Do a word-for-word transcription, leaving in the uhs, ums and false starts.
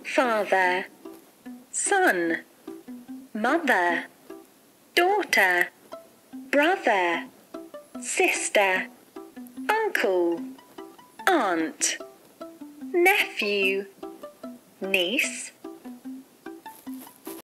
father, son, mother, daughter, brother, sister, uncle, aunt, nephew, niece,